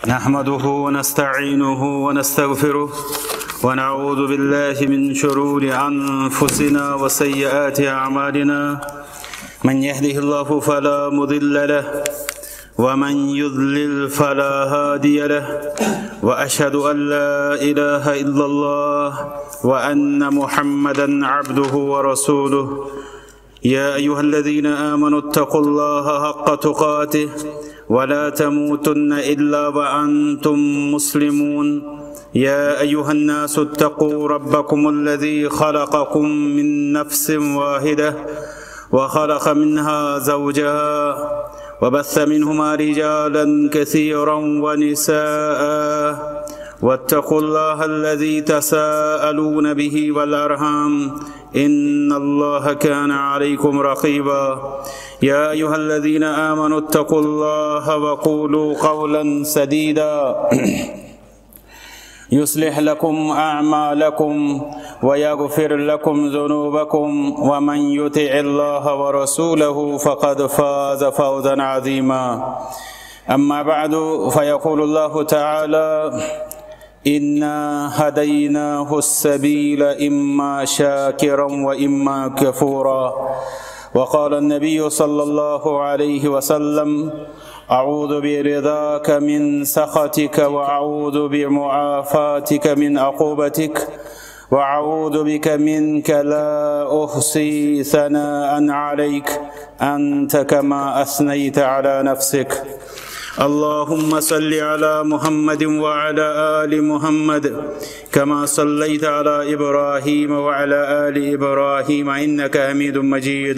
نحمده ونستعينه ونستغفره ونعوذ بالله من شرور أنفسنا وسيئات أعمالنا من يهده الله فلا مضل له ومن يضلل فلا هادي له وأشهد أن لا إله إلا الله وأن محمدا عبده ورسوله يا أيها الذين آمنوا اتقوا الله حق تقاته ولا تموتن إلا وأنتم مسلمون يا أيها الناس اتقوا ربكم الذي خلقكم من نفس واحدة وخلق منها زوجها وبث منهما رجالا كثيرا ونساء واتقوا الله الذي تساءلون به والأرحام إن الله كان عليكم رقيبا يا أيها الذين آمنوا اتقوا الله وقولوا قولا سديدا يصلح لكم أعمالكم ويغفر لكم ذنوبكم ومن يطع الله ورسوله فقد فاز فوزا عظيما أما بعد فيقول الله تعالى إنا هديناه السبيل إما شاكرا وإما كفورا وقال النبي صلى الله عليه وسلم أعوذ برضاك من سخطك وأعوذ بمعافاتك من عقوبتك وأعوذ بك منك لا أحصي ثناء عليك أنت كما أثنيت على نفسك اللهم صل على محمد وعلى آل محمد كما صليت على إبراهيم وعلى آل إبراهيم إنك حميد مجيد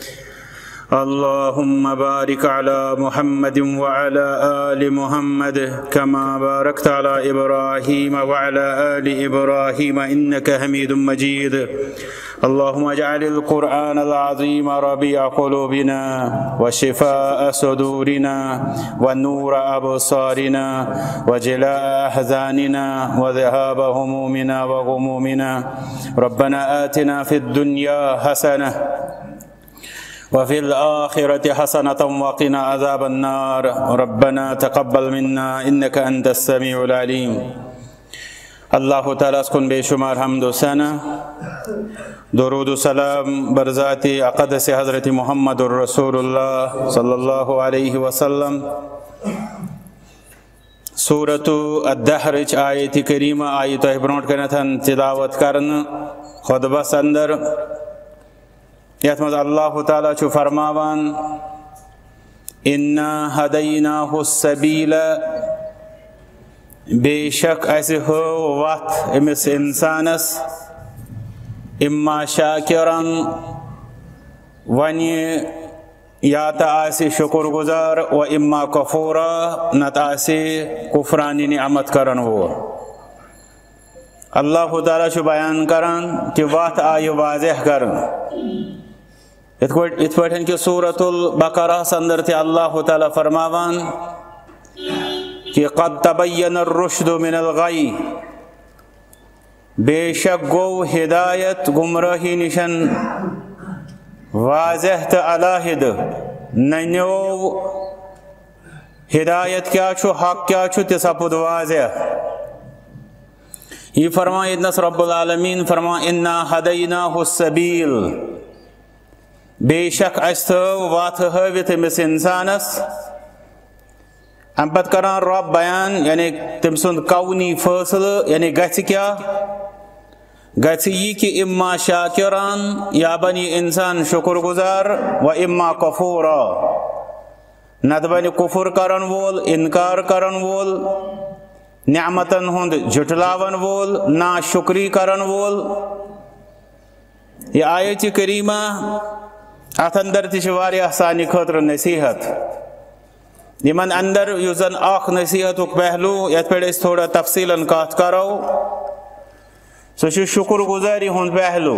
اللهم بارك على محمد وعلى آل محمد كما باركت على إبراهيم وعلى آل إبراهيم إنك حميد مجيد اللهم اجعل القرآن العظيم ربيع قلوبنا وشفاء صدورنا ونور أبصارنا وجلاء أحزاننا وذهاب همومنا وغمومنا ربنا آتنا في الدنيا حسنة وفي الآخرة حسنة وقنا عذاب النار ربنا تقبل منا إنك أنت السميع العليم اللہ تعالیٰ کن بے شمار حمد و ثنا درود و سلام برذات اقدس حضرت محمد الرسول اللہ صلی اللہ علیہ وسلم سورۃ الدہر آیت کریمہ آیت برونٹ کرن تلاوت کرن خطبہ اندر یت مز اللہ تعالیٰ چھ فرماوان انا ہدیناہ السبیل بے شک ایسے ہو وقت امس انسانس اما شاکرن ونی یا تاسی شکر گزار و اما کفورا نتاسی کفرانی نعمت کرن ہو اللہ تعالیٰ چھ بیان کرن کہ وقت آئی واضح کرن ات پٹھن کہ سورۃ البقرہ اندر تھی اللہ تعالیٰ فرماوان کہ قد تبین الرشد من الغی بے شک گو ہدایت گمراہی نشن واضح تو علیحدہ ننیو ہدایت کیا چھو حق کیا چھو تسپد واضح یہ فرمائے ادنس رب العالمین فرمائے انا ہدیناہ السبیل بے شک استو وات ہویت مس انسانس ام پت کران رب بیان یعنی تم سند کونی فاصل یعنی گھس کیا گھس یہ کہ اما شاکران یا بنی انسان شکر گزار و اما کفورا نت بنی کفر کرن وول انکار کرن وول نعمتن ہند جھٹلاون وول نا شکری کرن وول یہ آیت کریمہ ات اندر تہ سانہ خاطر نصیحت یمن اندر یوزن اخ نصیحت پہلو یت پہ تھوڑا تفصیلا کت کرو سہ شکر گزاری ہند پہلو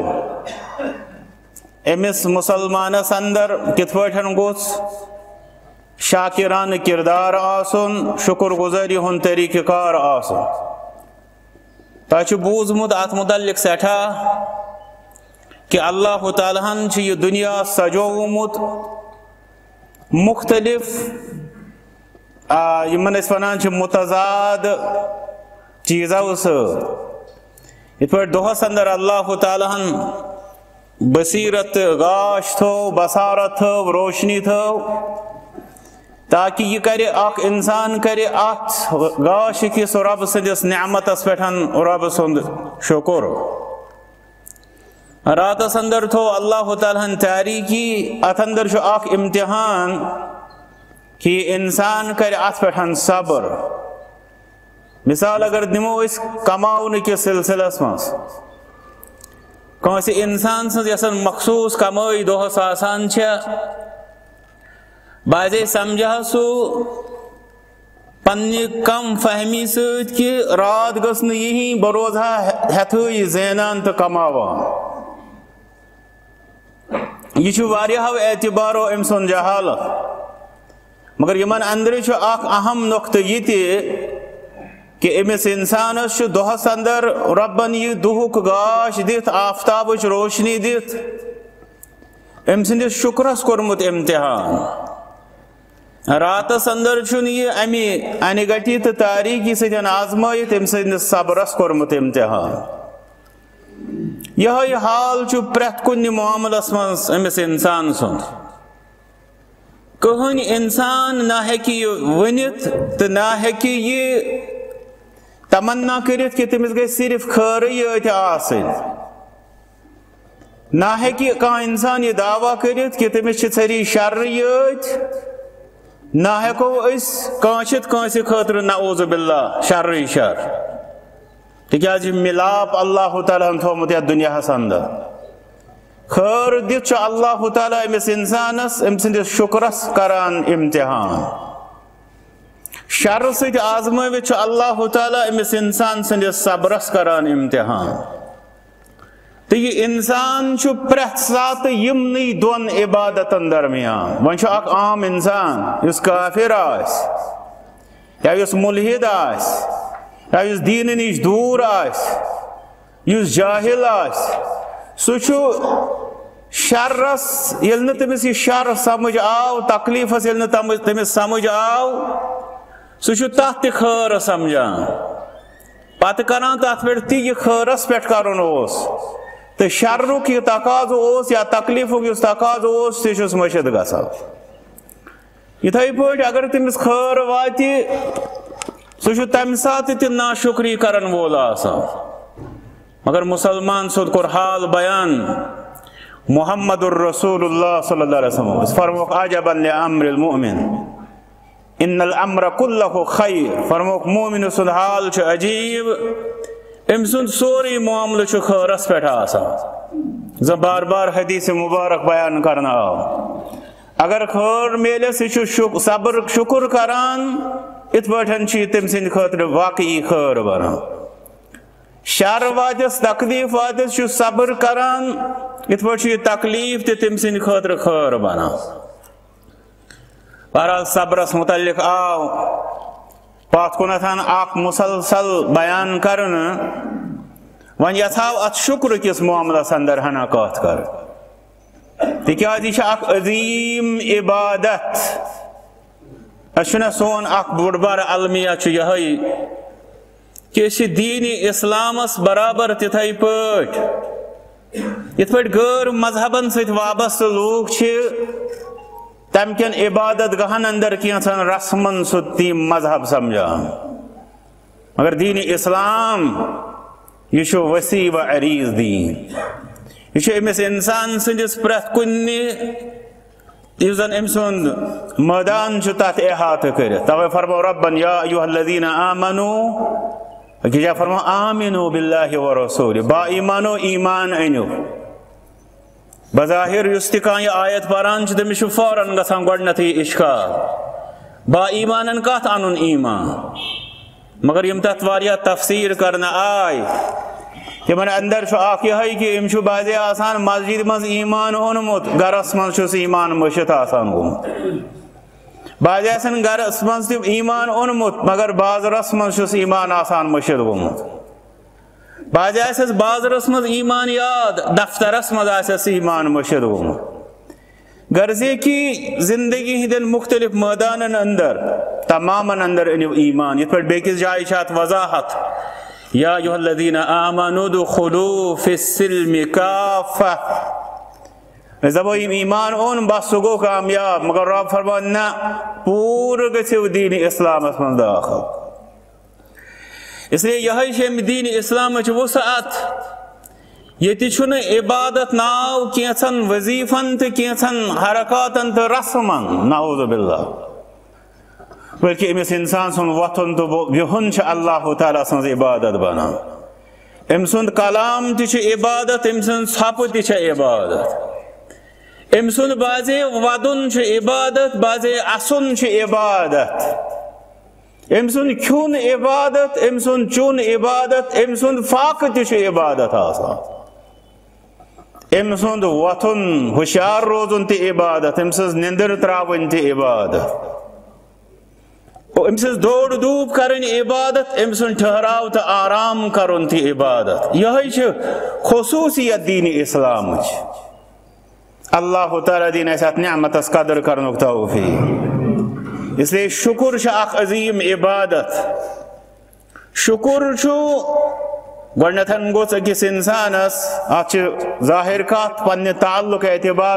امس مسلمانس اندر کت پٹھن گوس شاکران کردار آسن شکر گزاری ہند طریقہ کار آسن تہ بوزمت ات متعلق سٹھا کہ اللہ تعالیٰ یہ دنیا سجومت مختلف یمن اس ونان چھ متضاد چیزو ست پہ دہس اندر اللہ تعالیٰ ہن بصیرت گاش تھو بصارت تھو روشنی تھو تاکہ یہ کرے اخ انسان کرے ات گاش کس رب سندس نعمتس پہ رب سند شکر راتس اندر تھو اللہ تعالیٰ ہن تاریکی ات اندر چھ اخ امتحان کہ انسان کرے ات پہ صبر مثال اگر نمو اس کماؤن کے سلسلس مز کانسی انسان سن یسن مخصوص کمائی دہس آسان بعضے سمجھا سو پنہ کم فہمی ست کہ رات گس نی بروزہ ہتھوئی زینان تو کماوان یہ واریاہو اعتبارو ام سن جہالت مگر یمن اندر اخ اہم نقطہ یہ کہ امس انسانس دہس اندر ربن یہ دہک گاش دت آفتاب روشنی دت ام سندس شکرس کورمت امتحان راتس اندر یہ امی انہ گٹی تو تاریکی سن آزمائت ام سندس صبرس کورمت امتحان یہ حال پریت کن معاملس مز امس انسان سن کہن انسان نہ ہیکہ ونت تو نہ ہیکہ یہ تمنا کرت کہ تمس گئی صرف خیر یت آسن نہ ہیکہ کانٛہہ انسان یہ دعویٰ کرت کہ تمس ژھری شر یت نہ ہیکو اس کانٛسہِ خاطر نعوذ باللہ شر شر تکیاز ملاپ اللہ تعالیٰ ہن تھومت یتھ دنیاہس اندر خیر دت اللہ تعالیٰ امس انسانس ام سندس شکرس کران امتحان شر ست آزمائت اللہ تعالیٰ امس انسان سندس صبرس کران امتحان تو یہ انسان پریت سات یمنی دون عبادتن درمیان ون اخ عام انسان اس کافر آس یا اس ملحد آس یا اس دین نش دور آس اس جاہل آس سہ شرس یل تمس یہ شر سمجھ آو تکلیفس یل تمس سمجھ آو سہ تہ خیر سمجھان پتہ کران تر پہ تی خیرس پہ کرن تو شرک یہ تقاضہ یا تکلیفک اس تقاضہ تس مشد گژھان اتھے پہ اگر تمس خیر وات سہ تمہ سات تہ ناشکری کرن وول آسان مگر مسلمان سود کور حال بیان محمد الرسول اللہ صلی اللہ علیہ وسلم فرموک عجبا لامر المؤمن ان الامر کلہ خیر فرموک مومن سند حال عجیب ام سند سوری معاملہ خیرس پہ آسان زن بار بار حدیث مبارک بیان کرنا آو اگر خیر میلے سہ صبر شکر کران ات پہ تم سند خاطر واقعی خیر بنان شر واتس تکلیف واتس صبر کران ات پہ تکلیف تم سند خاطر خیر بنان بہرحال صبرس متعلق آو پات کنتھان اخ مسلسل بیان کرن ون یھاو ات شکر کس معاملس اندر ہنا کت کر تکیاز یہ اخ عظیم عبادت اچھنا سون اخ بوڑ بار المیہ یہ کہ دین اسلامس برابر تتھے پٹ یت پہ غیر مذہبن ست وابستہ لوگ تم کن عبادت گاہن اندر کینچن رسمن سی مذہب سمجھان مگر دین اسلام یہ وسیع و عریض دین یہ امس انسان سندس پریت کن زن ام سند میدان تت احاطہ کرت توے فرمو ربن یا ایھا الذین آمنوا کیا فرمو آمنوا باللہ ورسولہ با ایمانو ایمان انو بظاہر اس تہ یہ آیت پران تمس فوراً گژھان گۄڈنیتھٕے اشکال با ایمانن کت انن ایمان مگر یم تت واریاہ تفسیر کرنا آئی تمن اندر اخ یہ کہ یم بعضے آسان مسجد مز ایمان اونمت گرس مز ایمان مشت آسان گومت بعضے آسان گرس مز تم ایمان اونمت مگر بازرس مز ایمان آسان مشت گومت بعضے آسس بازرس مز ایمان یاد دفترس مز آسس ایمان مشت گومت غرضے کی زندگی ہندن مختلف میدانن اندر تمامن اندر انیو ایمان یہ پر بیکس جائے چاہت وضاحت یا ایھا الذین آمنوا ادخلوا فی السلم کافہ جب ایمان اون بس سہ گو کامیاب مگر رب فرمان نہ پور گژھو دین اسلامس من داخل اس لیے یہ دین اسلام وسعت یہ عبادت ناو کینچن وظیفن تو کینچن حرکاتن تو رسمن نعوذ باللہ بلکہ امس انسان سن وطن تو بہن اللہ تعالیٰ سن عبادت بنا ام سند کلام تہ عبادت ام سند ثپ تہ عبادت ام سند بازے ودن عبادت بازے اسن عبادت ام سند کھون عبادت ام سند چون عبادت ام سند فاقہ تہ عبادت آسان ام سند وطن ہوشیار روزن تہ عبادت ام سز نندر تراون تہ عبادت ام سز دوڑ دھوپ کرن عبادت ام سن ٹھہراو تو آرام کرن تہ عبادت یہ خصوصیت دین اسلام اللہ تعالیٰ دین اس نعمت قدر کرنک توفیق اس لیے شکر اخ عظیم عبادت شکر گۄڈنیتھن گوٚژھ أکِس انسانس اتھ ظاہر کتھ پننہِ تعلق اعتبار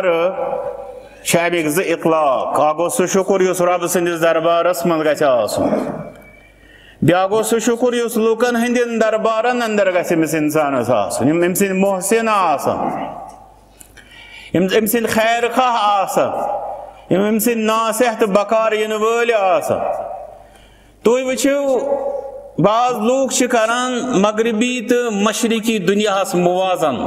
امیک زٕ اطلاق اکھ گوٚو سُہ شکر یُس رب سٕنٛدِس دربارس منٛز گژھِ آسُن بیاکھ گوٚو سُہ شکر یُس لُکن ہٕنٛدٮ۪ن دربارن اندر گژھِ أمِس انسانس آسُن یِم أمۍ سٕنٛدۍ محسن آسن یِم أمۍ سٕنٛدۍ خیر خواہ آسن یِم أمۍ سٕنٛدۍ ناصح تہٕ بکار یِنہٕ وٲلۍ آسن تُہۍ وٕچھِو بعض لوگ کران مغربی تو مشرقی دنیاہس موازن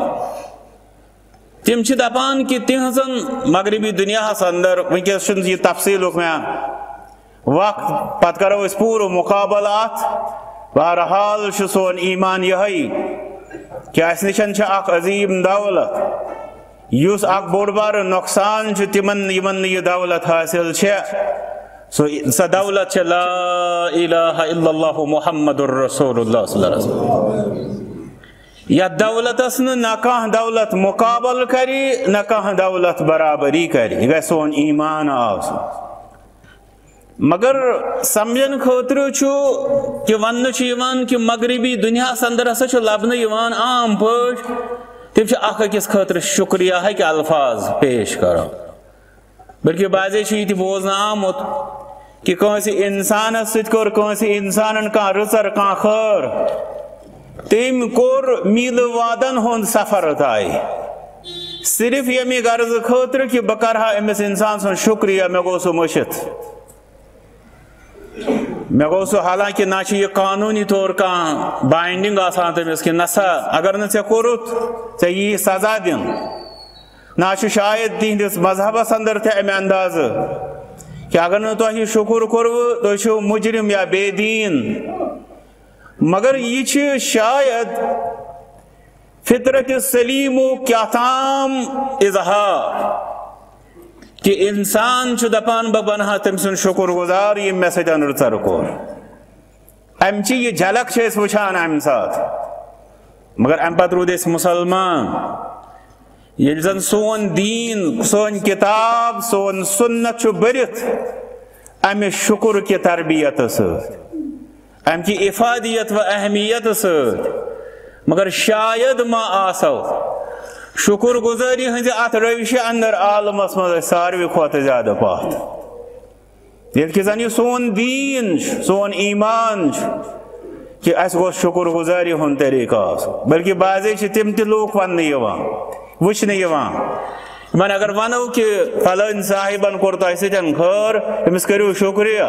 تم دپان کہ تہذن مغربی دنیاہس اندر ونکس یہ تفصیل میں وقت پتہ کرو اس پور مقابل ات بہرحال سون ایمان یہ کہ اس نشن اخ عظیم دولت اس اخ بوڑ بار نقصان تمن یمن یہ دولت حاصل سو دولت لا الہ الا اللہ محمد الرسول اللہ صلی اللہ علیہ وسلم یا دولت نہ کانٛہہ دولت مقابل کری نہ کانٛہہ دولت برابری کری یہ گژھِ سون ایمان آسُن مگر سمجھن خاطر کہ ون کہ مغربی دنیا اندر ہسا لبنہ عام پٲٹھۍ تم اخ أکِس خاطر شکریہ کہ الفاظ پیش کرو بلکہ بعضے یہ بوزن آمت کہ کانسی انسانس سر کانسی انسانن کان رچر کان خیر تم کور میل وادن ہند سفر تائے صرف یمی غرض خاطر کہ بہ کرہا امس انسان سن شکریہ مے گو سہ مشت مے گو سہ حالانکہ نہ یہ قانونی طور کان بائنڈنگ آسان تمس کہ نسا اگر نہ ژے کورت ژے یی سزا دن نہ شاید تہندس مذہبس اندر تہ امہ انداز کہ اگر نہ تہ شکر کرو تو مجرم یا بے دین مگر یہ شاید فطرت سلیم کیا تام اظہار کہ انسان دپان بہ بنہا تم سن شکر گزار یہ مے سۭتۍ رٕژر کوٚر امچ یہ جھلک وچھان امہ سات مگر ام پتہ روٗدۍ أسۍ مسلمان یل زن سون دین سون کتاب سون سنت برت امہ شکر کی تربیت ام کی افادیت و اہمیت مگر شاید ما آسو شکر گزاری ہندِ ات روش اندر عالمس مز ساروی کھوتہ زیادہ پات یل کہ زن یہ سون دین سون ایمان کہ اس گو شکر گزاری ہند طریقہ آسو بلکہ بعضے تم تہ لوگ وننے وچھنے من اگر ونو کہ فلان صاحبن کور تہ سۭتۍ خیر امس کریو شکریہ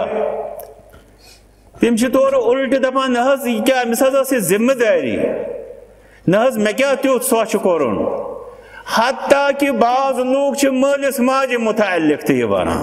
تم طور الٹ دپان نہ کیا امس حظ ذمہ داری نہ مے کیا تیوت سوچ کورن حتیٰ کہ بعض لوگ مالس ماجہ متعلق تہ ونان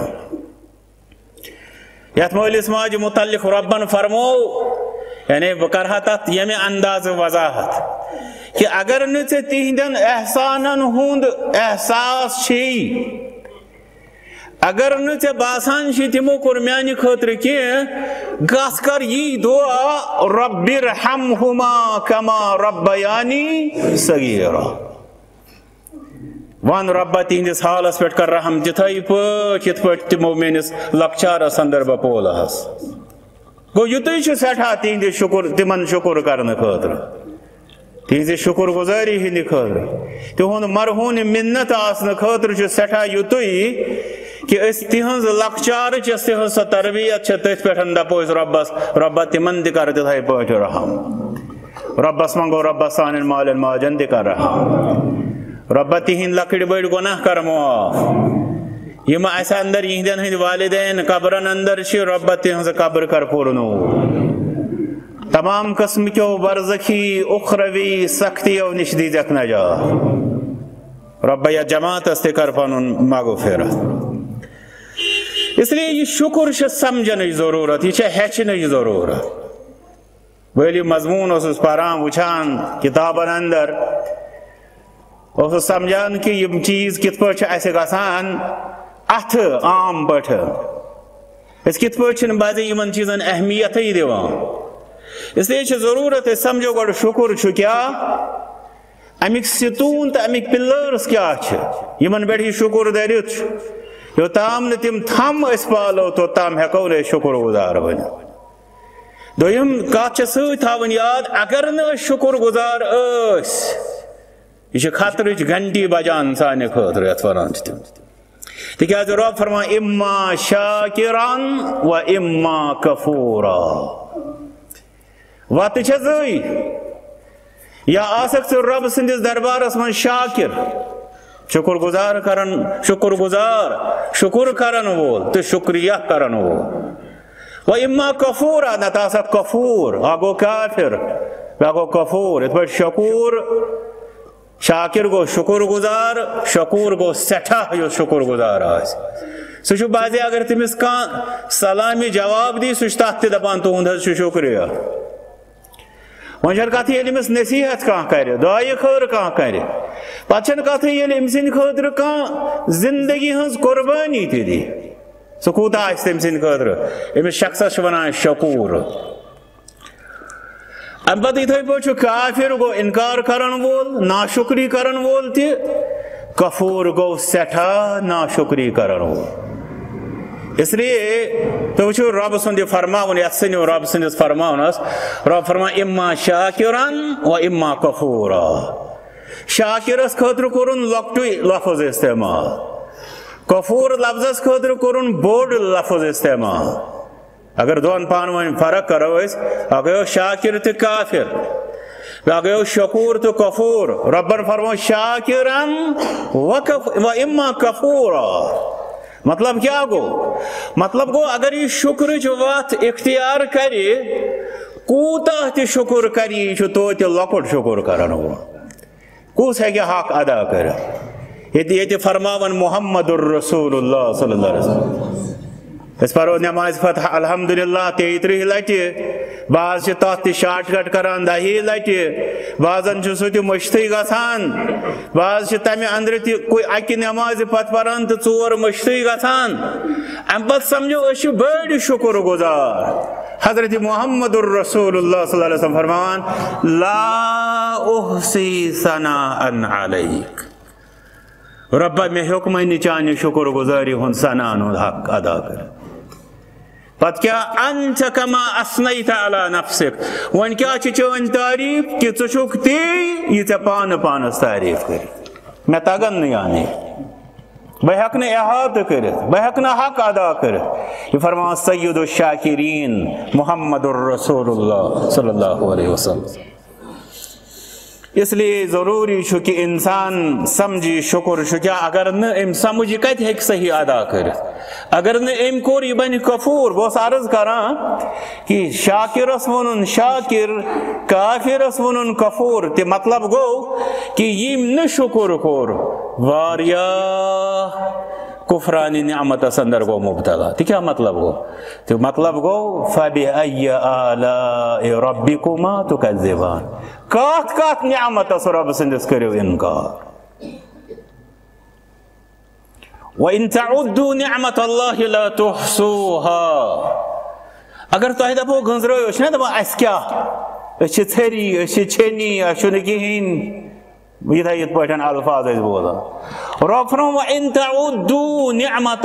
یت مالس ماجہ متعلق ربن فرمو یعنی بہ کرہا تتھ یمہ انداز وضاحت کہ اگر نہ ژے تہندین احسانن ہند احساس چھی اگر نہ ژے باسان چھی تمو کور میانہ خاطر کی گژھ کر یہ دعا رب ارحمہما کما ربیانی صغیرا ون ربا تہندس حالس پہ کر رحم تتھے پہ تمو میس لکچارس اندر بہ پولہس گو یتھے سٹھا تہند شکر تمن شکر کرنے خاطر تہذ شکر گزاری ہند خاطر تہد مرہون منت آسن خاطر سٹھا یتھے کہ تہذ لکچار تہذ سو تربیت تھی پہ دپو ربس ربا تمن تہ کر تتھے پہ رحم ربس منگو ربس سان مالن ماجن تہ کر رحم ربا تہند لکڑ بڑ گناہ کر معاف یم اس اندر یہندین ہند والدین قبرن اندر ربا تہذ قبر کر پورنور تمام قسم کیو برزخی اخروی سختیو نش دیزک نجات ربا یا جماعت است کر پنن مغفرت اس لیے یہ شکر سمجھن ضرورت یہ ہچن ضرورت ویلی مضمون اس پران وچان کتابن اندر اس سمجھان کہ یہ چیز کت پہ گھان ات عام پہ اس کت پہ بعض ان چیزن اہمیت دان اس لیے ضرورت سمجھو گوڑ شکر کیا امیک ستون تو امیک پلرس کیا یمن پہ یہ شکر دارت یوتام تم تھم اس پالو توتام ہیکو نہ شکر گزار بن دویم کت ست تھاون یاد اگر نہ شکر گزار یہ خطر گھنٹی بجان سانہ خاطر یت ونان تم تکیاز رب فرما اما شاکران و اما کفورا وت زی یا آسک ثہ رب سندس دربارس من شاکر شکر گزار کرن شکر کرن وول تو شکریہ کرن وول و اما کفورا نت آسک کفور آگو کافر باگو کفور ات پہ شکور شاکر گو شکر گزار شکور گو سٹھا یو شکر گزار سہ بعض اگر تمس کان سلامی جواب دی سہ تک تہ دپان تہد شکریہ ون کت امس نصیحت کان کر دعائے خیر کان کر پتہ کت ام سند خاطر کان زندگی ہز قربانی تہ دی سہ کوتا تم سند خاطر امس شخصس ونان شکور ام پتہ اتھے پہ کافر گو انکار کرن وول ناشکری کرن وول تہ کفور گو سٹھا ناشکری کرن وول اس لیے تو وچھو رب سند فرماون یت سنو رب سندس فرماونس رب فرما اما شاکران و اما کفورا شاکرس خاطر کرن لکٹو لفظ استعمال کفور لفظس خاطر کرن بوڑ لفظ استعمال اگر دون پان ون فرق کرو اگو شاکر تو کافر اگو شکور تو کفور ربن فرمو شاکران و اما کفورا مطلب کیا گو مطلب گو اگر یہ شکر وت اختیار کرے کوتاہ تہ شکر کری یہ توتہ لکٹ شکر کرن وول کس ہیکہ حق ادا کر یہ فرماون محمد الرسول اللہ صلی اللہ علیہ وسلم اس پرو نماز فتح الحمدللہ 33 لٹہ بعض تک شارٹ کٹ کران 10 لٹہ بعضن سہ مشتھی گھان بعض تمہ اندر کوئی اکہ نماز پتہ پران تو 4 مشتھی گھان ام پتہ سمجھو اس بڑ شکر گزار حضرت محمد الرسول اللہ صلی اللہ علیہ وسلم فرمان لا احصی ثناء علیک ربا میں حکم چانہ شکر گزاری ہند ثناء حق ادا کر پت کیا انت کما اثنیت علی نفسک ون کیا چون تعریف کہ ٹھک تی یہ پان پانس تعریف کر میں تگن نہیں آنے بہ ہیک احاطہ کرت بہ ہیک حق ادا کرت یہ فرمان سید الشاکرین محمد الرسول اللہ صلی اللہ علیہ وسلم اس لیے ضروری کہ انسان سمجھی شکر کیا اگر ام سمجھ کت ہیک صحیح ادا کرت اگر ام کور یہ بن کفور بہت عرض کران کہ شاکرس ونن شاکر کافرس ونن کفور تے مطلب گو کہ یم نہ شکر کور واریاہ کفرانی نعمت اندر گو مبتلا تو کیا مطلب گو تو مطلب گو فَبِأَيَّ آلَاءِ رَبِّكُمَا تُكَذِّبَانِ کات کات نعمت اس رب سندس کرو انکار وَإِن تَعُدُّوا نِعْمَةَ اللَّهِ لَا تُحْصُوهَا اگر تو دپو گنزرو نا دپو اس کیا اس ژھری اس چھنی اس کہین یِتھ پٲٹھۍ الفاظ ٲسۍ بوزان رۄب فرماوان وَإِن تَعُدُّوا نِعمَتَ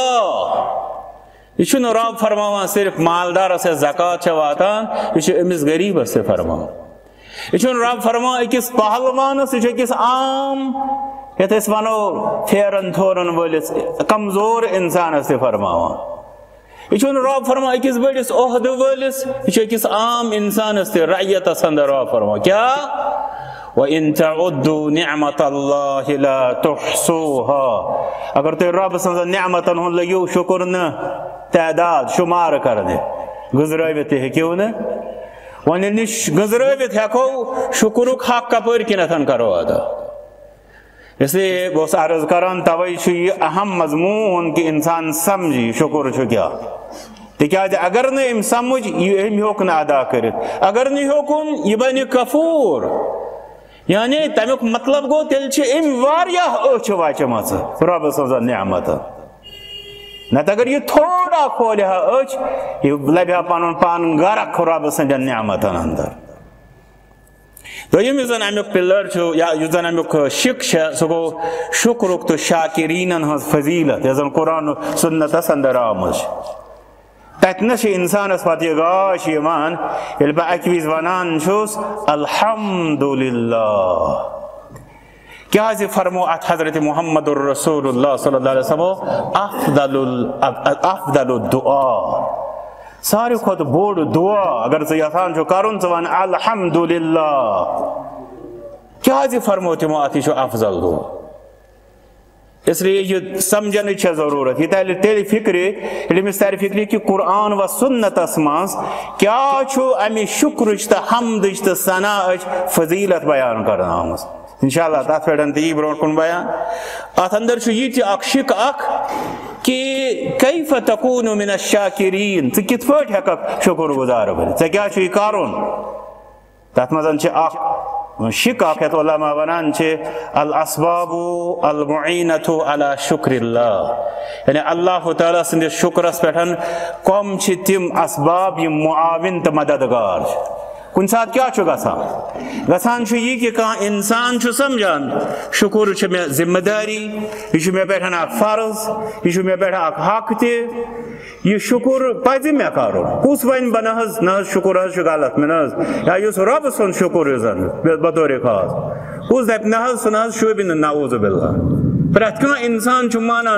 اللَّهِ یہ چھُنہٕ رۄب فرماوان صرف مالدارس یۄس زکات چھےٚ واتان یہِ چھُ أمِس غریٖبس تہِ فرماوان یہ چھُنہٕ رۄب فرماوان أکِس پہلوانس یہِ چھُ أکِس عام یتھ أسۍ ونو پھیرن تھورن وٲلِس کمزور انسانس تہِ فرماوان یہ چھُنہٕ رۄب فرماوان أکِس بٔڑِس عہدٕ وٲلِس یہِ چھُ أکِس عام انسانس تہِ رعیتس انٛدر رۄب فرماوان کیٛاہ وَإِن تَعُدُّوا نِعمَتَ اللَّهِ لَا تُحْصُوهَا اگر تُہۍ رۄبہٕ سٕنٛزن نعمتن ہُنٛد لٔگِو شُکُر نہٕ تعداد شُمار کرنہِ گُزرٲوِتھ تہِ ہیٚکِو نہٕ وۄنۍ ییٚلہِ نہٕ گُزرٲوِتھ ہٮ۪کو شُکرُک حق کپٲرۍ کِنتھ کرو ادا اس لیے بہٕ اوسُس عرض کران توے چھُ یہِ اہم مضموٗن کہِ انسان سمجھی شُکُر چھُ کیٛاہ تِکیٛازِ اگر نہٕ أمۍ سمجھ یہِ أمۍ ہیوٚک نہٕ ادا کٔرِتھ اگر نہٕ ہیوٚکُن یہِ بنہِ کفوٗر یعنی تمیُک مطلب گوٚو تیٚلہِ چھِ أمۍ واریاہ أچھ وچمژٕ رۄبہٕ سٕنٛزن نعمتن نتہٕ اگر یہِ تھوڑا کھولہِ ہا أچھ یہِ لبہِ ہا پنُن پان غرق رۄبہٕ سٕنٛدٮ۪ن نعمتن انٛدر دوٚیِم یُس زن امیُک پِلر چھُ یا یُس زن امیُک شِک چھےٚ سُہ گوٚو شُکرُک تہٕ شاکریٖنن ہٕنٛز فضیٖلت یۄس زن قرآن سُنتس انٛدر آمٕژ چھِ تتنس چھِ انسانس پتہٕ یہِ گاش یِوان ییٚلہِ بہٕ اکہِ وِزِ ونان چھُس الحمدُللہ کیٛازِ فرمو اتھ حضرت محمد رسول اللہ صلی اللہ علیہ وسلم افضل الدعا ساروی کھۄتہٕ بوٚڑ دعا اگر ژٕ یژھان چھُ کرُن ژٕ ون الحمدُللہ کیٛازِ فرمو تِمو اتھ یہِ چھُ افضل دعا اس لیے یہ سمجھنٕچ چھےٚ ضروٗرت یہِ ترِ تیٚلہِ فِکرِ ییٚلہِ أمِس ترِ فِکرِ کہِ قرآن و سُنتس منٛز کیٛاہ چھُ امہِ شُکرٕچ تہٕ حمدٕچ تہٕ ثناہٕچ فضیٖلت بیان کرنہٕ آمٕژ انشاء اللہ تتھ پٮ۪ٹھ تہِ یی برونٛٹھ کُن بیان اتھ انٛدر چھُ یہِ تہِ اکھ شِک اکھ کہ کیف تکون من الشاکرین ژٕ کِتھ پٲٹھۍ ہٮ۪ککھ شُکر گُزار بٔنِتھ ژےٚ کیٛاہ چھُے کرُن تتھ منٛز چھِ اکھ شِک اکھ یتھ علما ونان چھِ الاسباب المعینۃ علی شکر اللہ یعنی اللہ تعالیٰ سٕنٛدِس شُکرس پٮ۪ٹھ کۄم چھِ تِم اسباب یِم معاوِن تہٕ مددگار چھِ کُنہِ ساتہٕ کیٛاہ چھُ گژھان چھُ یہِ کہِ کانٛہہ انسان چھُ سمجھان شُکُر چھِ مےٚ ذمہٕ دٲری یہِ چھُ مےٚ پٮ۪ٹھ اکھ فرض یہِ چھُ مےٚ پٮ۪ٹھ اکھ حق تہِ یہِ شُکُر پزِ مےٚ کرُن کُس ونہِ بہٕ نہ حظ شُکُر حظ چھُ غلط مےٚ نہ حظ یا یُس رۄبہٕ سُنٛد شُکُر یُس زن بطورِ خاص کُس دپہِ نہ حظ سُہ نہ حظ شوٗبہِ نہٕ نعوذ باللہ پرٮ۪تھ کانٛہہ انسان چھُ مانان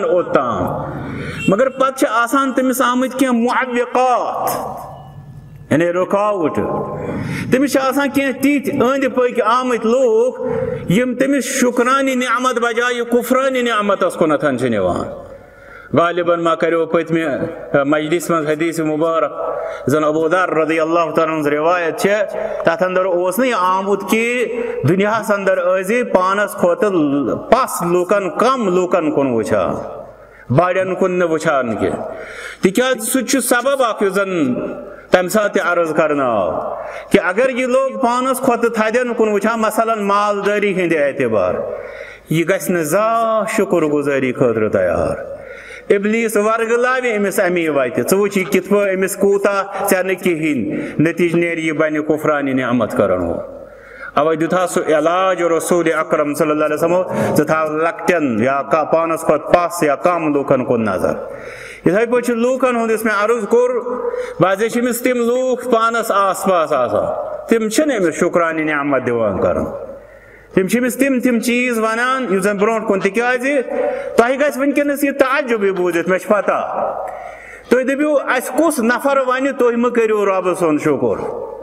اوٚتام مگر پتہٕ چھِ آسان تٔمِس آمٕتۍ کینٛہہ معوقات یعنی رُکاوٹ تٔمِس چھِ آسان کینٛہہ تِتھۍ أنٛدۍ پٔکۍ آمٕتۍ لوٗکھ یِم تٔمِس شُکرانہِ نعمت بجایہِ کُفرانہِ نعمتس کُنتھ چھِ نِوان غالباً ما کریو پٔتمہِ مجلس منٛز حدیث مُبارک زن ابو ذر رضی اللہ تعالیٰ ہٕنٛز روایت چھےٚ تتھ انٛدر اوس نہٕ یہِ آمُت کہِ دُنیاہس انٛدر ٲسۍ پانس کھۄتہٕ پس لوٗکن کم لوٗکن کُن وٕچھان بڑٮ۪ن کُن نہٕ وٕچھان کینٛہہ تِکیٛازِ سُہ تہِ چھُ سبب اکھ یُس زن تمہِ ساتہٕ تہِ عرض کرنہٕ آو کہِ اگر یہِ لوگ پانس کھۄتہٕ تھدٮ۪ن کُن وٕچھان مثلاً مالدٲری ہٕنٛدِ اعتبار یہِ گژھِ نہٕ زانٛہہ شُکر گُزٲری خٲطرٕ تیار ابلیٖس ورگلاوِ أمِس امی وتہِ ژٕ وٕچھ یہِ کِتھ پٲٹھۍ أمِس کوٗتاہ ژےٚ نہٕ کِہینۍ نتیٖجہٕ نیرِ یہِ بنہِ کُفرانہِ نعمت کرن وول اوے دیُت سُہ علاج رسول اکرم صلی اللہ علیہ وسلم ژٕ تھاو لۄکٹٮ۪ن یا پانس کھۄتہٕ پس یا کم لوٗکن کُن نظر یِتھے پٲٹھۍ چھُ لوٗکن ہُنٛد یُس مےٚ عرض کوٚر بعضے چھِ أمِس تِم لوٗکھ پانس آس پاس آسان تِم چھِنہٕ أمِس شُکرانہِ نعمت دِوان کران تِم چھِ أمِس تِم چیٖز ونان یُس زن برونٛٹھ کُن تِکیٛازِ تۄہہِ گژھِ وُنکیٚنس یہِ تعجُبٕے بوٗزِتھ مےٚ چھِ پتہ تُہۍ دٔپِو اسہِ کُس نفر ونہِ تُہۍ مہٕ کٔرِو رۄبہٕ سُنٛد شُکُر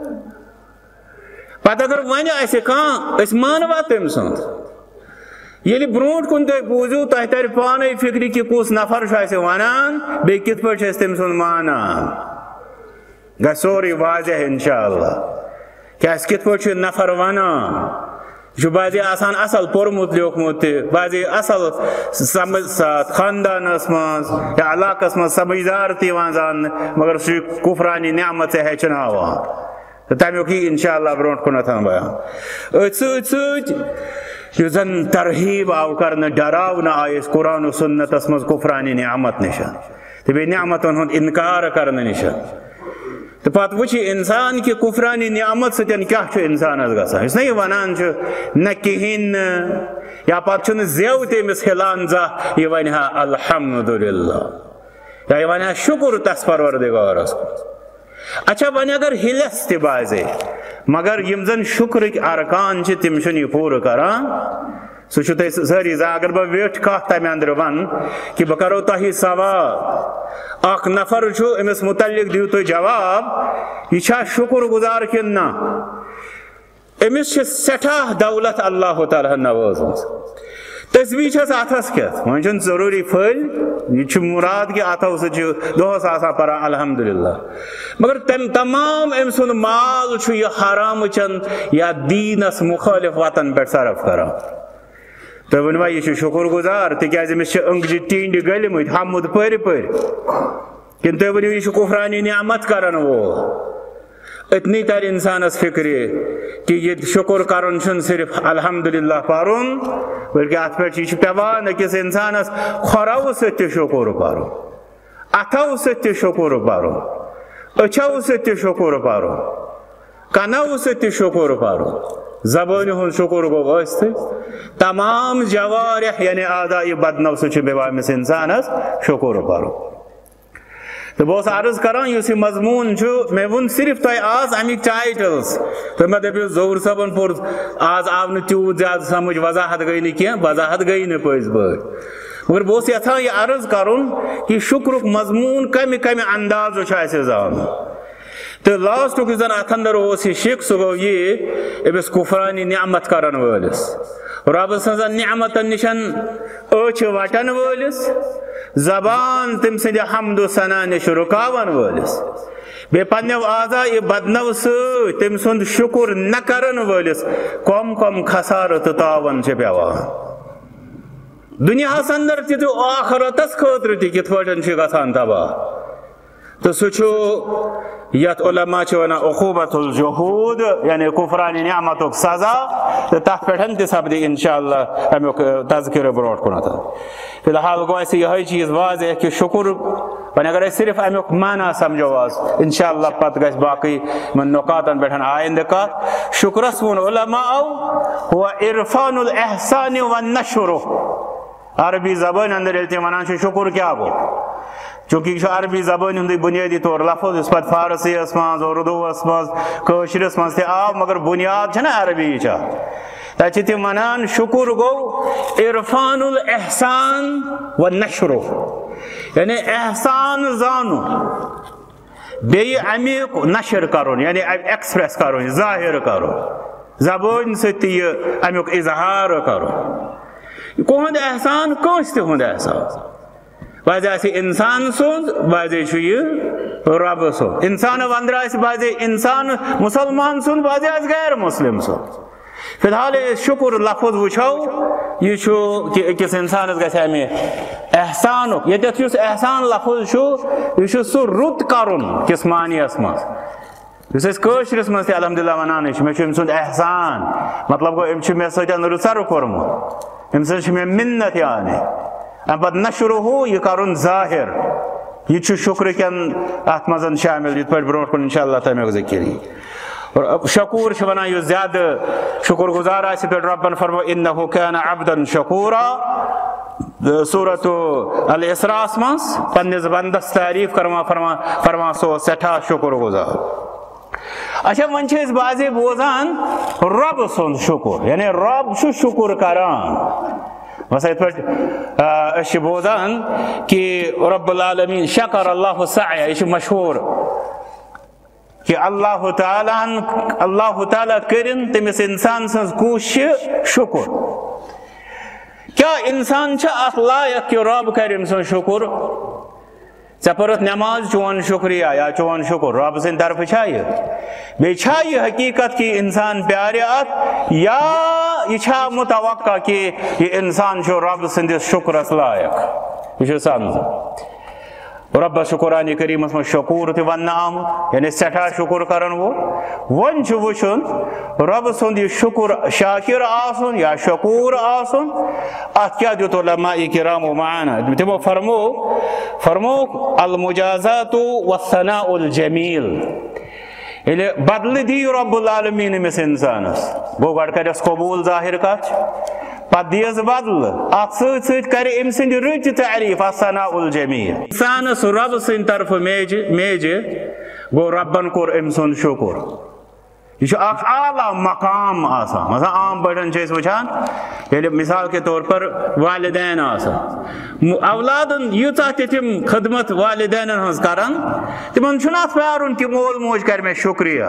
پتہٕ اگر ونہِ اسہِ کانٛہہ أسۍ مانوا تٔمۍ سُنٛد ییٚلہِ برونٛٹھ کُن تُہۍ بوٗزِو تۄہہِ ترِ پانے فِکرِ کہِ کُس نفر چھُ اسہِ ونان بیٚیہِ کِتھ پٲٹھۍ چھِ أسۍ تٔمۍ سُنٛد مانان گژھِ سورُے واضح انشاء اللہ کہِ اسہِ کِتھ پٲٹھۍ چھُ یہِ نفر ونان یہِ چھُ بعضے آسان اصل پوٚرمُت لیوکھمُت تہِ بعضے اصل خاندانس منٛز یا علاقس منٛز سمجھدار تہِ یِوان زاننہٕ مگر سُہ چھُ کُفرانہِ نعمت ژےٚ ہیٚچھناوان تہٕ تمیُک یی انشاء اللہ برونٛٹھ کُنتھ بیان أتھۍ سۭتۍ سۭتۍ یُس زن ترغیٖب آو کرنہٕ ڈراونہٕ آیہِ أسۍ قرآن و سُنتس منٛز کُفرانہِ نعمت نِش تہٕ بیٚیہِ نعمتن ہُنٛد انکار کرنہٕ نِش تو پتہ وچھ انسان کہ کفرانی نعمت ستن کیا انسانس گژھان اس نہیں ونان نہ کہین یا پتہ زیو تمس ہلان زہ یہ ون ہا الحمدللہ یا یہ ون ہا شکر تس پروردگارس اچھا ون اگر ہلس تہ بازے مگر یم زن شکرک ارکان تم یہ پور کران سہ ساری اگر بہ ویٹ کت تمہ اندر ون کہ بہ کرو تہ سوال اخ نفر امس متعلق دیو تھی جواب یہ شکر گزار کن نا امس سٹھاہ دولت اللہ تعالیٰ نواز تسبیح چھس اتھس کھت ون ضروری پھل یہ مراد کہ اتھو سہ دہس آسان پران الحمدللہ مگر تم تمام ام سند مال یہ حرام چن یا دینس مخالف وطن پہ صرف کران تو ونوا یہ شکر گزار تکیاز امس انگجہ ٹینڈ گلمت حمد پھر کن تھی ونو یہ کفرانی نعمت کران وول اتنی تر انسانس فکر کہ یہ شکر کرن صرف الحمدللہ پرن بلکہ ات پہ یہ پیوان اکس انسانس کھورو ست شکر پرن اتھو ست شکر پرن اچھو ست شکر پرن کنو ست شکر پرن زبان ہند شکر گو تمام جوارح یعنی اعضاء بدنو سہ امس انسانس شکر پرن تو بہت عرض کران اس مضمون میں ون صرف تہ آز امیک ٹائٹلز تو میں دپیو ظہور صاحبن پور آز آو نا تیوت زیادہ سمجھ وضاحت گئی نا کی وضاحت گئی نا پز پہ مگر بہت یژھان یہ عرض کرن کہ شکرک مضمون کمہ کمہ انداز زان تو لاسٹک زن ات اندر یہ شک سہ گو یہ امس کفرانی نعمت کرن ولس رب سن نعمتن نشن اچھ وٹن ولس زبان تم سند حمد و ثنا نش رکاون ولس بے پنو اعضاء بدنو ست تم سند شکر نہ کرن ولس کم کم خسارت تاون پیوان دنیاس اندر تہ تو آخرتس خاطر تہ کت پٲٹھۍ گژھان تباہ تو سہ یت علماء ونان عقوبت الجہود یعنی کفرانی نعمتک سزا تو تر پہ سپدی انشاءاللہ امیک تذکرہ برونٹ کنت فی الحال گو اس یہ چیز واضح کہ شکر ون اگر صرف امیک معنی سمجھو آز انشاءاللہ پتہ گژھِ باقی من نکاتن پہ آئندہ کت شکرس ون علماء هو عرفان الاحسان والنشر عربی زبان اندر یل تم ونان شکر کیا گو چونکہ یہ عربی زبان ہند بنیادی طور لفظ اس پہ فارسی من اردوس من قشرس من آو مگر بنیاد نا عربی تب تم ونان شکر گو عرفان الاحسان و نشر یعنی احسان زانو بی امیک نشر کرن یعنی ایکسپریس کرن ظاہر کرن زبان سی امیک اظہار کرن کہند احسان کس تہد احسان بعض انسان سند بعض یہ رب سند انسان اندر بعض انسان مسلمان سند بعض غیر مسلم سند فی الحال شکر لفظ وچھو یہ کہ اکس انسانس گژھِ امہ احسانک یتھ یس احسان لفظ یہ سہ رت کرن کس معنیس مز اس قشرس مز الحمدللہ ونان مے ام سند احسان مطلب گو ام مے سۭتۍ رٕژر کوٚرمُت ام سۭتۍ مے منت یعنی ام پتہ نشرہ یہ کرن ظاہر یہ شکر کن ات مزن شامل یت پہ برونٹ کن انشاءاللہ تمیک ذکر اور شکور ونان یہ زیادہ شکر گزار آسہ پہ ربن فرمو انہ کان عبدا شکورا سورۃ الاسراء مز پنس بندس تعریف فرما سو سٹھا شکر گزار اچھا ون بعض بوزان رب سند شکر یعنی رب شکر کران مثلا پہ بوزان کہ رب العالمین شکر اللہ سعیہ یہ مشہور کہ اللہ تعالیٰ کرن تمس انسان سن کوشش شکر کیا انسان ات لائق کہ رب کر سن شکر ے پرت نماز چون شکریہ یا چون شکر رب سند طرف یہ حقیقت کہ انسان پیارے ات یا یہ متوقع کہ یہ انسان رب سندس شکرس لائق یہ سمجھ رب شکرانی کریمس من شکور تہ ون آمت یعنی سٹھا شکر کرن ون وچن رب سند یہ شکر شاکر آسن یا شکور آسن ات کیا دیت علماء کرام و معانا تمو فرمو المجازات والثناء الجمیل ییٚلہِ بدلہٕ دِیہِ رۄب العالمیٖن أمِس اِنسانَس گوٚو گۄڈٕ کَرٮ۪س قبوٗل ظٲہِر کَتھ پتہٕ دِیَس بدلہٕ اَتھ سۭتۍ سۭتۍ کَرِ أمۍ سٕنٛدِ رٕتۍ تعریٖف الثناء الجمیٖل اِنسانَس رۄبہٕ سٕنٛدِ طرفہٕ میجہِ گوٚو رۄبَن کوٚر أمۍ سُنٛد شُکُر یہ اخ اعلیٰ مقام آسان مثلا عام پٲٹھۍ چھِ أسۍ وٕچھان ییٚلہِ مثال کے طور پر والدین آسان اولادن ییٖژاہ تہِ تِم خدمت والدینن ہٕنٛز کران تِمن چھُنہٕ اَتھ پیارُن کہِ مول موج کَرِ مےٚ شُکریہ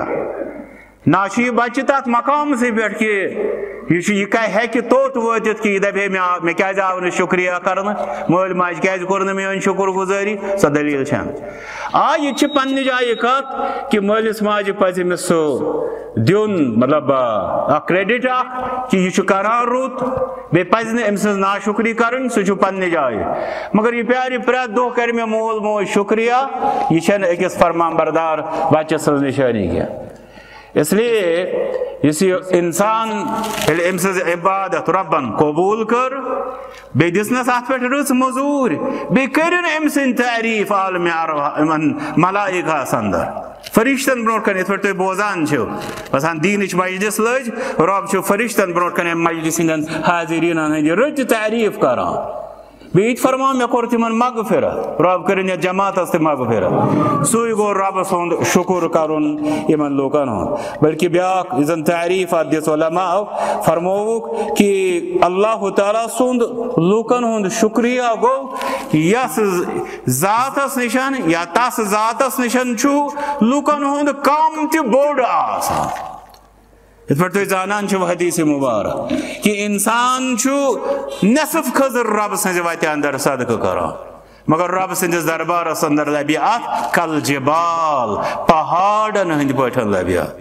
نہ چھُ یہِ بچہِ تتھ مقامسٕے پٮ۪ٹھ کہِ یہِ ہیٚکہِ توٚت وٲتِتھ کہِ یہِ دپہِ ہے مےٚ کیٛازِ آو نہٕ شُکریہ کرنہٕ مٲلۍ ماجہِ کیٛازِ کوٚر نہٕ میٲنۍ شُکر گُزٲری سۄ دٔلیٖل چھنہٕ یہِ تہِ چھِ پننہِ جایہِ کتھ کہِ مٲلِس ماجہِ پزِ أمِس سُہ دیُن مطلب اکھ کرٛیڈِٹ اکھ کہِ یہِ چھُ کران رُت بیٚیہِ پزِ نہٕ أمۍ سٕنٛز ناشُکری کرٕنۍ سُہ چھُ پننہِ جایہِ مگر یہِ پیارِ پرٛٮ۪تھ دۄہ کرِ مےٚ مول موج شُکریہ یہِ چھنہٕ أکِس فرمان بردار بچہِ سٕنٛز نِشٲنی کینٛہہ اس لیے یُس یہِ اِنسان ییٚلہِ أمۍ سٕنٛز عبادت رۄبن قبوٗل کٔر بیٚیہِ دِژنس اتھ پٮ۪ٹھ رٕژ موٚزوٗرۍ بیٚیہِ کٔرِن أمۍ سٕنٛدۍ تعریٖف عالمِ ارواح یِمن ملائکہس انٛدر فرشتن برونٛٹھ کنہِ یِتھ پٲٹھۍ تُہۍ بوزان چھِو باسان دیٖنٕچ مجلس لٔج رۄب چھُ فرشتن برونٛٹھ کنہِ امہِ مجلس ہٕنٛدٮ۪ن حاضریٖنن ہٕنٛدِ رٕتہِ تعریٖف کران بیٚیہِ یہِ تہِ فرمان مےٚ کوٚر تِمن مغفرت رۄب کٔرِنۍ یتھ جماعتس تہِ مغفرت سُے گوٚو رۄبہٕ سُنٛد شُکُر کرُن یِمن لوٗکن ہُنٛد بٔلکہِ بیٛاکھ یُس زن تعریٖف اتھ دِژ علماءو فرمووُکھ کہِ اللہ تعالیٰ سُنٛد لوٗکن ہُنٛد شُکریہ گوٚو یس ذاتس نِشن یا تس ذاتس نِشن چھُ لوٗکن ہُنٛد کم تہِ بوٚڑ آسان یِتھ پٲٹھۍ تُہۍ زانان چھِو حدیث مُبارک کہِ اِنسان چھُ نٮ۪صف خٔضر رۄبہٕ سٕنٛزِ وتہِ انٛدر صدقہٕ کران مگر رۄبہٕ سٕنٛدِس دربارس انٛدر لبہِ اتھ کل جبال پہاڑن ہٕنٛدۍ پٲٹھۍ لبہِ اتھ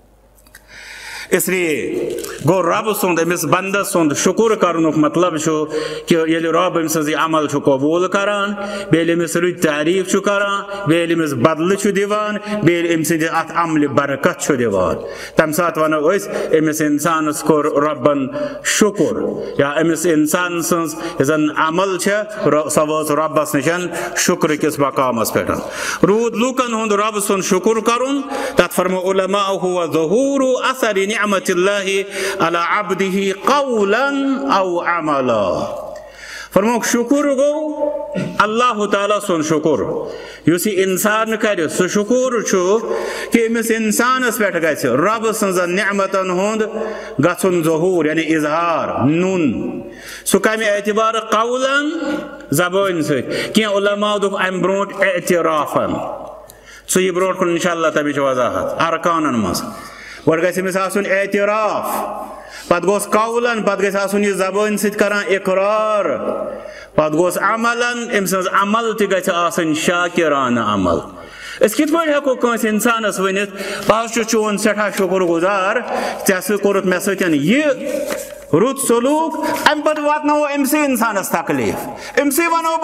اس لیے گوٚو رۄبہٕ سُنٛد أمِس بنٛدس سُنٛد شُکُر کرنُک مطلب چھُ کہِ ییٚلہِ رۄب أمۍ سٕنٛز یہِ عمل چھُ قبوٗل کران بیٚیہِ ییٚلہِ أمِس رٕتۍ تعریٖف چھُ کران بیٚیہِ ییٚلہِ أمِس بدلہٕ چھُ دِوان بیٚیہِ ییٚلہِ أمۍ سٕنٛدِ اتھ عملہِ برکت چھُ دِوان تمہِ ساتہٕ ونو أسۍ أمِس انسانس کوٚر رۄبن شُکُر یا أمِس انسان سٕنٛز یۄس زن عمل چھےٚ سۄ وٲژ رۄبس نِشن شُکرٕ کِس مقامس پٮ۪ٹھ روٗد لوٗکن ہُنٛد رۄبہٕ سُنٛد شُکُر کرُن تتھ فرمو علماء هو ظهور اثر نعمت اللہ علی عبدہ قولا او عملا فرموک شُکُر گوٚو اللہ تعالیٰ سُنٛد شُکُر یُس یہِ انسان کرِ سُہ شُکُر چھُ کہِ أمِس انسانس پٮ۪ٹھ گژھِ رۄبہٕ سٕنٛزن نعمتن ہُنٛد گژھُن ظہوٗر یعنی اظہار نُن سُہ کمہِ اعتبارٕ قولن زبٲنۍ سۭتۍ کینٛہہ علماء دوٚپ امہِ برونٛٹھ اعترافن سُہ یہِ برونٛٹھ کُن انشاء اللہ تمِچ وضاحت ارکانن منٛز گۄڈٕ گژھِ أمِس آسُن اعتراف پتہٕ گوٚژھ قولن پتہٕ گژھِ آسُن یہِ زبٲنۍ سۭتۍ کران اقرار پتہٕ گوٚژھ عملن أمۍ سٕنٛز عمل تہِ گژھِ آسٕنۍ شاکرانہٕ عمل أسۍ کِتھ پٲٹھۍ ہٮ۪کو کٲنٛسہِ انسانس ؤنِتھ بہٕ حظ چھُس چون سٮ۪ٹھاہ شُکُر گُزار ژےٚ ہسا کوٚرُتھ مےٚ سۭتۍ یہِ رُت سلوٗک امہِ پتہٕ واتناوو أمسٕے انسانس تکلیٖف أمسٕے ونو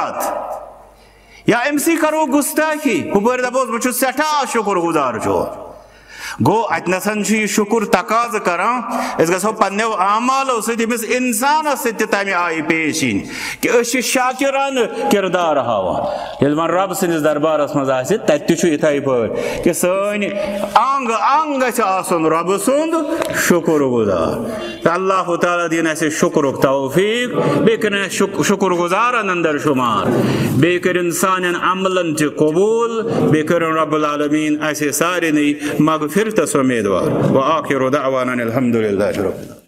بادرات یا أمسٕے کرو گُستٲخی ہُپٲرۍ دپوس بہٕ چھُس سٮ۪ٹھاہ شُکُر گُزار چون گوٚو اتہِ نسن چھُ یہِ شُکُر تقاضہٕ کران أسۍ گژھو پننیو اعمالو سۭتۍ أمِس انسانس سۭتۍ تہِ تمہِ آیہِ پیش یِنۍ کہِ أسۍ چھِ شاکرانہٕ کردار ہاوان ییٚلہِ وۄنۍ رۄبہٕ سٕنٛدِس دربارس منٛز آسہِ تتہِ تہِ چھُ یِتھے پٲٹھۍ کہِ سٲنۍ انٛگ انٛگ گژھِ آسُن رۄبہٕ سُنٛد شُکُر گُزار تہٕ اللہ تعالیٰ دِیِن اسہِ شُکرُک توفیٖق بیٚیہِ کٔرِنۍ اسہِ شُکُر گُزارن انٛدر شُمار بیٚیہِ کٔرِنۍ سانٮ۪ن عملن تہِ قبوٗل بیٚیہِ کٔرِنۍ رۄب العالمیٖن اسہِ سارنٕے مغفرتس امیدوار وآخر دعوانا الحمد للہ رب العالمین.